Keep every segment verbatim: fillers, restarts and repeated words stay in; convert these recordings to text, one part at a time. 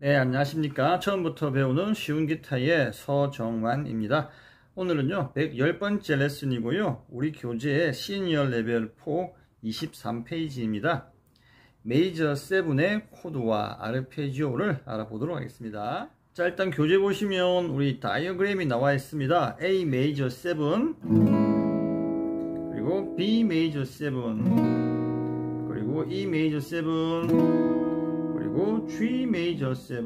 네, 안녕하십니까. 처음부터 배우는 쉬운 기타의 서정환입니다. 오늘은요 백십 번째 레슨이고요, 우리 교재의 시니어 레벨 사 이십삼 페이지입니다 메이저 칠의 코드와 아르페지오를 알아보도록 하겠습니다. 자, 일단 교재 보시면 우리 다이어그램이 나와 있습니다. A 메이저 칠, 그리고 B 메이저 칠, 그리고 E 메이저 칠, 그리고 G 메이저 칠.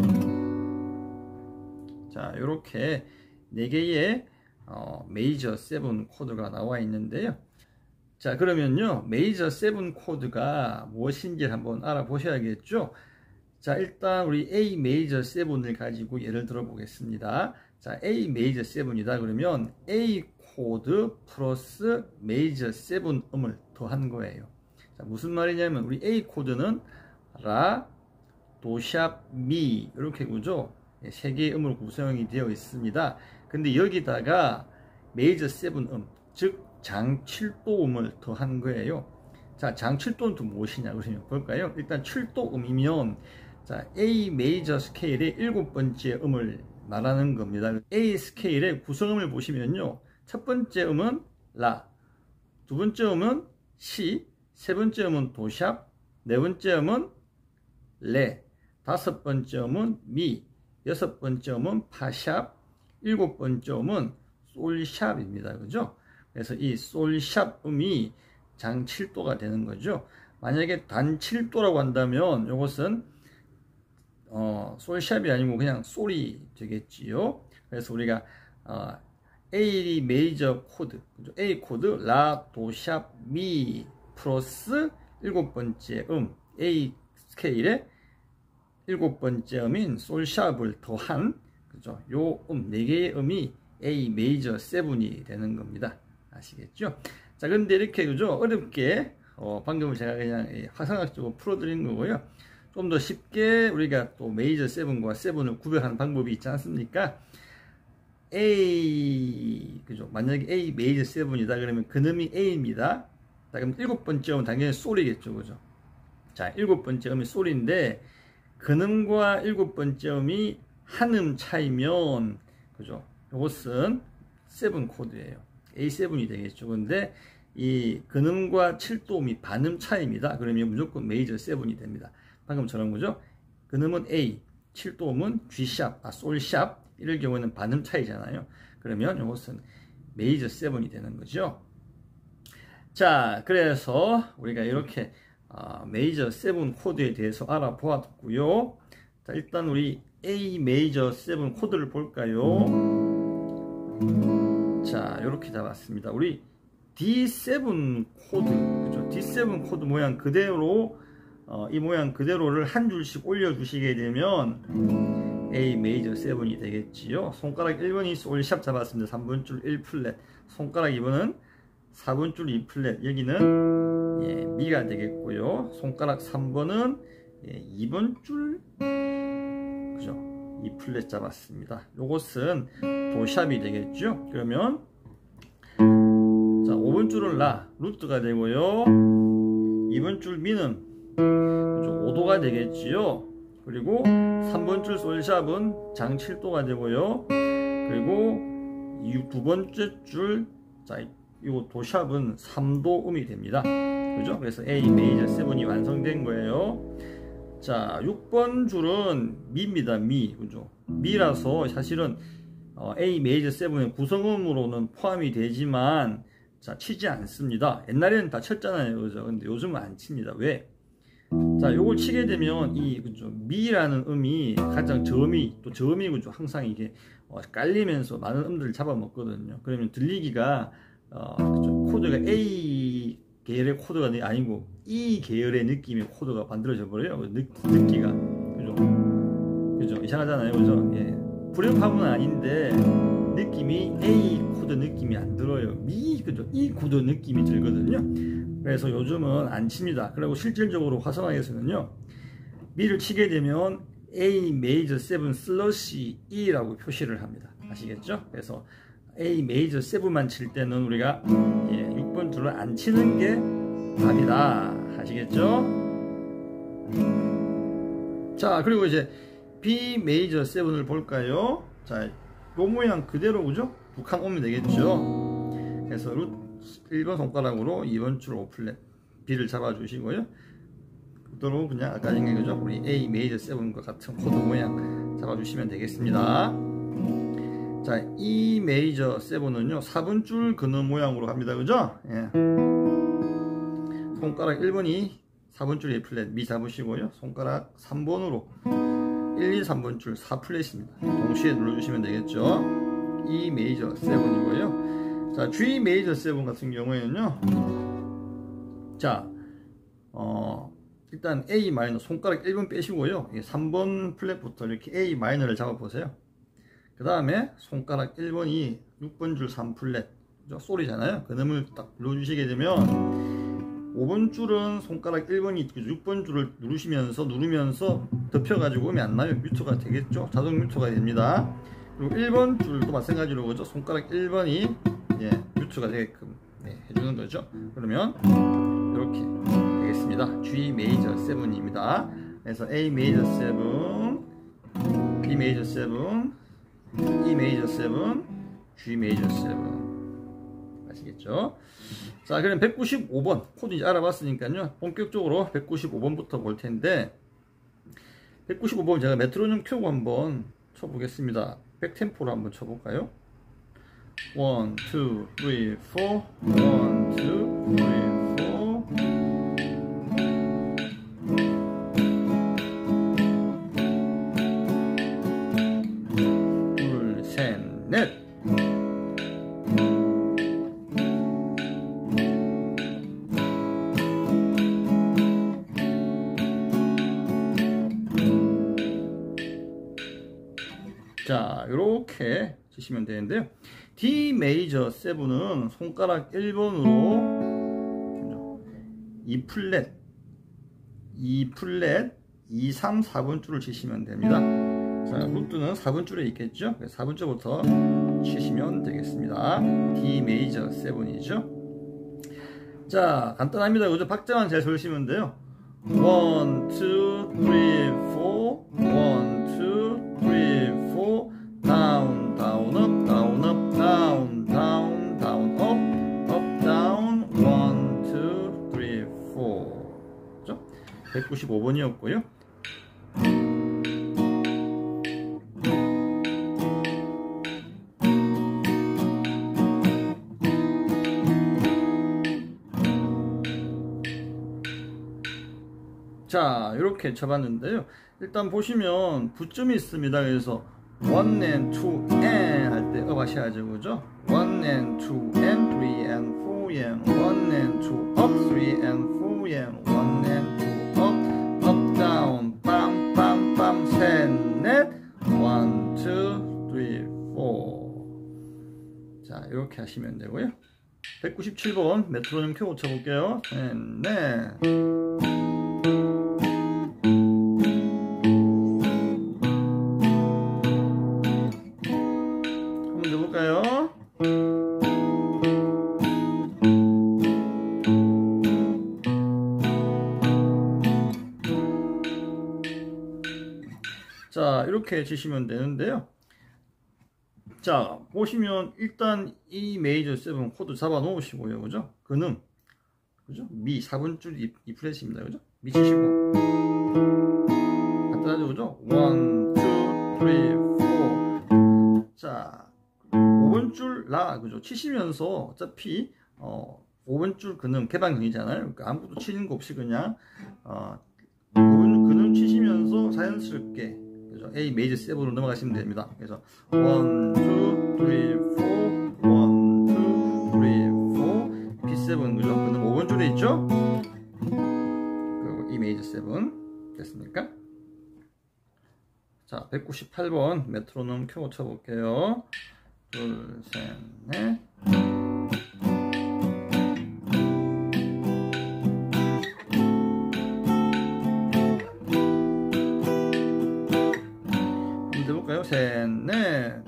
자, 이렇게 네 개의 어, 메이저 칠 코드가 나와 있는데요. 자, 그러면요 메이저 칠 코드가 무엇인지 한번 알아보셔야겠죠. 자, 일단 우리 A 메이저 칠을 가지고 예를 들어 보겠습니다. 자, A 메이저 칠이다 그러면 A 코드 플러스 메이저 칠 음을 더한 거예요. 자, 무슨 말이냐면 우리 A 코드는 라, 도샵, 미 이렇게 구조 세 개의 음으로 구성이 되어 있습니다. 근데 여기다가 메이저 칠 음, 즉 장 칠 도 음을 더한 거예요. 자, 장 칠 도는 또 무엇이냐 그러면 볼까요? 일단 칠 도 음이면 자, A 메이저 스케일의 일곱 번째 음을 말하는 겁니다. A 스케일의 구성음을 보시면요, 첫 번째 음은 라, 두 번째 음은 시, 세 번째 음은 도샵, 네 번째 음은 레, 다섯 번째 음은 미, 여섯 번째 음은 파샵, 일곱 번째 음은 솔샵입니다. 그죠? 그래서 이 솔샵 음이 장 칠 도가 되는 거죠. 만약에 단 칠 도라고 한다면 이것은 어, 솔샵이 아니고 그냥 솔이 되겠지요. 그래서 우리가 어, A 메이저 코드, 그죠? A 코드 라, 도샵, 미 플러스 일곱 번째 음, A 스케일의 일곱 번째 음인 솔샵을 더한, 그죠? 요 음, 네 개의 음이 A 메이저 칠이 되는 겁니다. 아시겠죠? 자, 근데 이렇게, 그죠? 어렵게, 어, 방금 제가 그냥 화상학적으로 풀어드린 거고요. 좀 더 쉽게 우리가 또 메이저 칠과 칠을 구별하는 방법이 있지 않습니까? A, 그죠? 만약에 A 메이저 칠이다 그러면 근음이 A입니다. 자, 그럼 일곱 번째 음은 당연히 솔이겠죠, 그죠? 자, 일곱 번째 음이 솔인데, 근음과 일곱 번째 음이 한 음 차이면, 그죠? 이것은 칠 코드예요. 에이 칠이 되겠죠. 근데 이 근음과 칠 도 음이 반음 차이입니다. 그러면 무조건 메이저 칠이 됩니다. 방금처럼, 그죠? 근음은 A, 칠 도 음은 G샵, 아, 솔샵. 이럴 경우에는 반음 차이잖아요. 그러면 이것은 메이저 칠이 되는 거죠. 자, 그래서 우리가 이렇게 어, 메이저 칠 코드에 대해서 알아보았고요. 자, 일단 우리 A 메이저 칠 코드를 볼까요? 자, 이렇게 잡았습니다. 우리 디 칠 코드, 그죠? 디 칠 코드 모양 그대로, 어, 이 모양 그대로를 한 줄씩 올려주시게 되면 A 메이저 칠이 되겠지요. 손가락 일 번이 솔샵 잡았습니다. 삼 번 줄 일 플랫, 손가락 이 번은 사 번 줄 이 플랫, 여기는 예, 미가 되겠고요. 손가락 삼 번은 예, 이 번 줄, 그죠? 이 플랫 잡았습니다. 요것은 도샵이 되겠죠. 그러면 자, 오 번 줄은 라, 루트가 되고요. 이 번 줄 미는, 그죠? 오 도가 되겠지요. 그리고 삼 번 줄 솔샵은 장 칠 도가 되고요. 그리고 이 두 번째 줄, 자, 이 도샵은 삼 도 음이 됩니다. 그죠? 그래서 A 메이저 칠이 완성된 거예요. 자, 육 번 줄은 미입니다. 미, 그죠? 미라서 사실은 어, A 메이저 칠의 구성음으로는 포함이 되지만 자, 치지 않습니다. 옛날에는 다 쳤잖아요, 그죠? 근데 요즘은 안 칩니다. 왜? 자, 요걸 치게 되면 이, 그죠? 미라는 음이 가장 저음이, 또 저음이, 그죠? 항상 이게 어, 깔리면서 많은 음들을 잡아먹거든요. 그러면 들리기가 어, 그죠? 코드가 A 계열의 코드가 아니고 E 계열의 느낌의 코드가 만들어져 버려요. 느, 듣기가, 그죠? 그죠? 이상하잖아요, 그죠? 예. 불협화음은 아닌데 느낌이 A 코드 느낌이 안 들어요. 미, 그죠? E 코드 느낌이 들거든요. 그래서 요즘은 안 칩니다. 그리고 실질적으로 화성학에서는요, 미를 치게 되면 A 메이저 칠 슬러시 E라고 표시를 합니다. 아시겠죠? 그래서 A 메이저 칠만 칠 때는 우리가 예, 육 번 줄을 안 치는 게 답이다. 아시겠죠? 자, 그리고 이제 B 메이저 칠을 볼까요? 자, 요 모양 그대로 그죠? 두 칸 오면 되겠죠? 그래서 루트 일 번 손가락으로 이 번 줄 오 플랫 B를 잡아주시고요. 그대로 그냥 아까 전에 그죠? 우리 A 메이저 칠과 같은 코드 모양 잡아주시면 되겠습니다. 자, E 메이저 칠은요 사 번 줄 그는 모양으로 갑니다. 그죠? 예. 손가락 일 번이 사 번 줄 A 플랫 미 잡으시고요. 손가락 삼 번으로 일, 이, 삼 번 줄 사 플랫입니다. 동시에 눌러주시면 되겠죠. E 메이저 칠이고요. 자, G 메이저 칠 같은 경우에는요. 자, 어, 일단 A 마이너 손가락 일 번 빼시고요. 삼 번 플랫부터 이렇게 A 마이너를 잡아 보세요. 그 다음에 손가락 일 번이 육 번 줄 삼 플랫 솔이잖아요. 그 놈을 딱 눌러주시게 되면 오 번 줄은 손가락 일 번이 육 번 줄을 누르시면서 누르면서 덮여가지고 오면 안 나요. 뮤트가 되겠죠. 자동 뮤트가 됩니다. 그리고 일 번 줄도 마찬가지로 그죠. 손가락 일 번이 예, 뮤트가 되게끔 네, 해주는 거죠. 그러면 이렇게 되겠습니다. G 메이저 칠입니다. 그래서 A 메이저 칠, B 메이저 칠, E 메이저 칠, G 메이저 칠. 아시겠죠? 자, 그럼 백구십오 번 코드 이제 알아봤으니까요. 본격적으로 백구십오 번부터 볼 텐데, 백구십오 번 제가 메트로놈 켜고 한번 쳐보겠습니다. 백템포로 한번 쳐볼까요? 일, 이, 삼, 사, 일, 이, 삼, 사. 둘, 셋, 넷. 자, 이렇게 치시면 되는데요. D 메이저 칠은 손가락 일 번으로 이 플랫, 이 플랫, 이, 삼, 사 번 줄을 치시면 됩니다. 자, 루트는 사 번 줄에 있겠죠? 사 번 줄부터 치시면 되겠습니다. D 메이저 칠이죠. 자, 간단합니다. 그죠? 박자만 잘 서시면 돼요. 일, 이, 삼, 사, 일, 이, 삼, down, down, up, down, up, down, down, down, up, up, down, 일, 이, 삼, 그죠? 백구십오 번이었고요. 자, 이렇게 쳐봤는데요. 일단 보시면 부점이 있습니다. 그래서 원 and 투 and 할 때 업 하셔야죠. 그죠? 원 and 투 and 쓰리 and 사 and 원 and 투 up 쓰리 and 사 and 원 and 투 up up down 빰 빰 빰 셋 넷 원, 투, 쓰리, 사. 자, 이렇게 하시면 되고요. 백구십칠 번 메트로놈 켜고 쳐볼게요. 셋 넷. 자, 이렇게 치시면 되는데요. 자, 보시면 일단 이 메이저 칠 코드 잡아 놓으시고요. 그죠? 그는 그죠? 미 사 번 줄 이 플랫입니다. 그죠? 미 치시고 간단하죠. 그죠? 일, 이, 삼, 사. 자, 오 번 줄 라 그죠? 치시면서 어차피 어 오 번 줄 그는 개방형이잖아요. 그러니까 아무것도 치는 거 없이 그냥 어 오 번 그는 치시면서 자연스럽게 그죠? A 메이저 칠으로 넘어가시면 됩니다. 그래서 일, 이, 삼, 사, 일, 이, 삼, 사, 비 칠 그죠? 그는 오 번 줄에 있죠? 그리고 E 메이저 칠 됐습니까? 자, 백구십팔 번 메트로놈 켜고 쳐볼게요. 둘, 셋, 넷. 한번 해볼까요? 셋, 넷.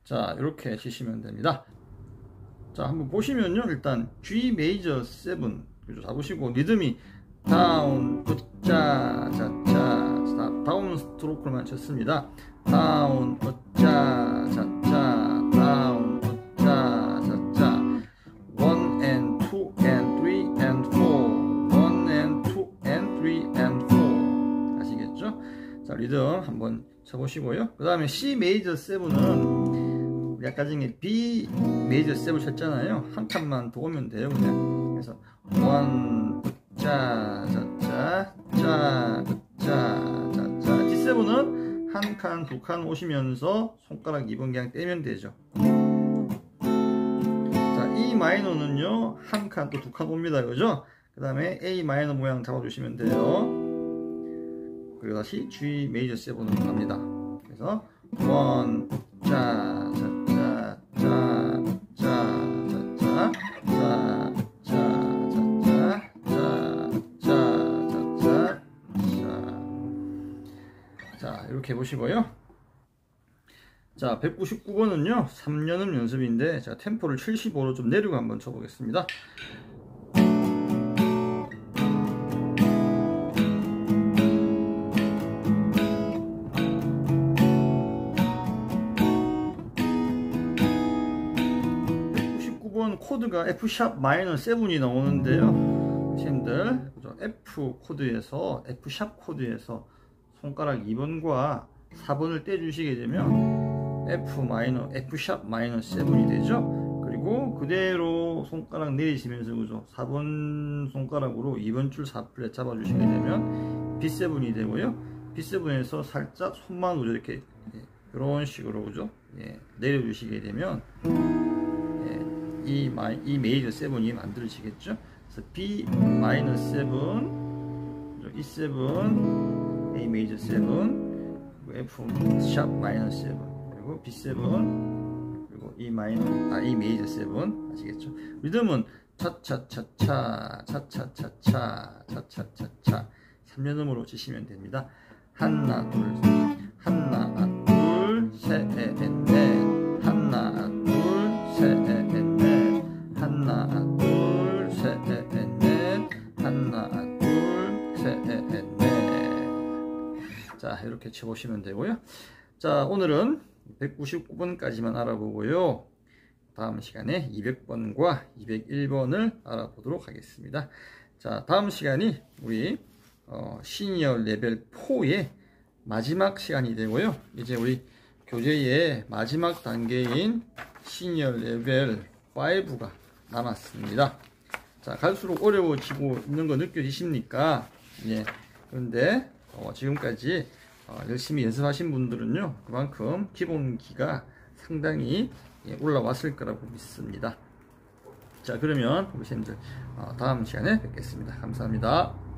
자, 이렇게 치시면 됩니다. 자, 한번 보시면요. 일단 G 메이저 세븐 그죠? 잡으시고 리듬이 다운, 으짜, 자짜, 다운 스트로크로만 쳤습니다. 다운, 으짜, 자짜, 다운, 으짜, 자짜. one and two and three and four. one and two and three and four. 아시겠죠? 자, 리듬 한번 쳐보시고요. 그 다음에 C 메이저 세븐은 우리 아까 전에 B 메이저 세븐 쳤잖아요. 한 칸만 더 오면 돼요, 그냥. 그래서 one, 자, 자, 자, 자, 자, 자, 자. 디 세븐은 한 칸, 두 칸 오시면서 손가락 이 번 그냥 떼면 되죠. 자, E 마이너는요, 한 칸 또 두 칸 옵니다, 그죠? 그 다음에 A 마이너 모양 잡아주시면 돼요. 그리고 다시 G 메이저 세븐으로 갑니다. 그래서 원, 자, 자, 자, 자, 자, 자, 자, 자, 자, 이렇게 보시고요. 자, 백구십구 번은요 삼 년음 연습인데 제가 템포를 칠십오로 좀 내리고 한번 쳐보겠습니다. 백구십구 번 코드가 F 샵 마이너 세븐이 나오는데요. 선생님들 F 코드에서 F 샵 코드에서 손가락 이 번과 사 번을 떼주시게 되면 F 마이너, F 샵 마이너 세븐이 되죠. 그리고 그대로 손가락 내리시면서 그죠. 사 번 손가락으로 이 번 줄 사 플랫 잡아주시게 되면 비 세븐이 되고요. 비 세븐에서 살짝 손만 그죠. 이렇게 이런 식으로 그죠. 예, 내려주시게 되면 예, 이, 마이, 이 메이저 세븐이 만들어지겠죠. 그래서 B 마이너 세븐, E 세븐, A 메이저 세븐, F 샵 마이너 세븐, 그리고 B 세븐, 그리고 E 마이너, 아 E 메이저 세븐 아시겠죠? 리듬은 차차차차, 차차차차, 차차차차 삼 년음으로 치시면 됩니다. 하나 둘, 하나 둘, 셋, 넷, 하나 둘, 셋, 넷, 하나 둘, 셋, 넷, 하나 둘, 셋, 넷. 자, 이렇게 쳐보시면 되고요. 자, 오늘은 백구십구 번까지만 알아보고요. 다음 시간에 이백 번과 이백일 번을 알아보도록 하겠습니다. 자, 다음 시간이 우리 어, 시니어 레벨 사의 마지막 시간이 되고요. 이제 우리 교재의 마지막 단계인 시니어 레벨 오가 남았습니다. 자, 갈수록 어려워지고 있는 거 느껴지십니까? 예. 그런데 어, 지금까지 어, 열심히 연습하신 분들은요, 그만큼 기본기가 상당히 예, 올라왔을 거라고 믿습니다. 자, 그러면 우리 선생님들 어, 다음 시간에 뵙겠습니다. 감사합니다.